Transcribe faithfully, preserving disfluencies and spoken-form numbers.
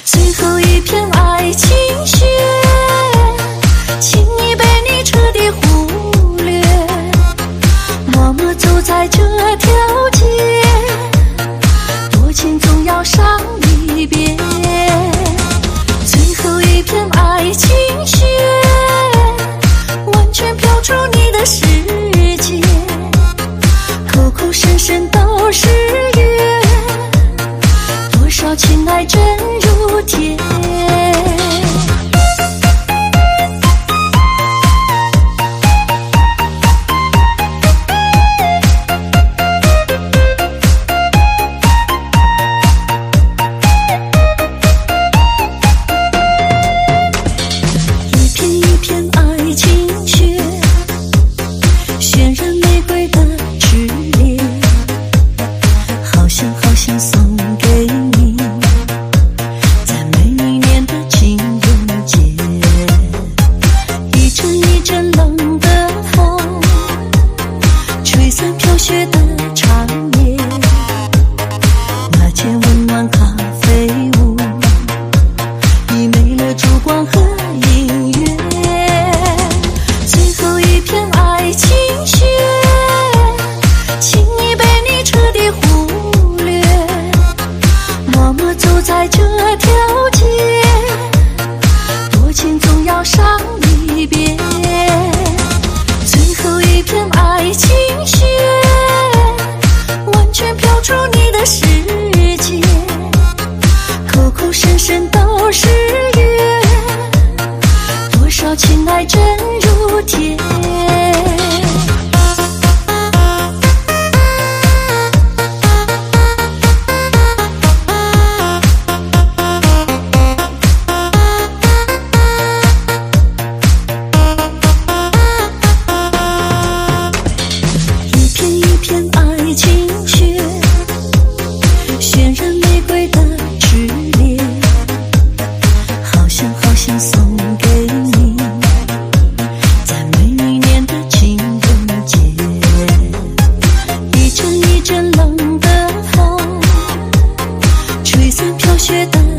最后一片爱情雪，轻易被你彻底忽略，默默走在这条街，多情总要伤一遍。最后一片爱情雪，完全飘出你的世界，口口声声都是缘，多少情爱真如铁。雪的长夜，那间温暖咖啡屋已没了烛光和音乐。最后一片爱情雪，轻易被你彻底忽略，默默走在这条街，多情总要伤一遍。最后一片爱情雪，飘出你的世界，口口声声都是缘，多少情爱真如铁。一片一片爱情渲染玫瑰的炽烈，好想好想送给你，在每一年的情人节。一阵一阵冷的风，吹散飘雪的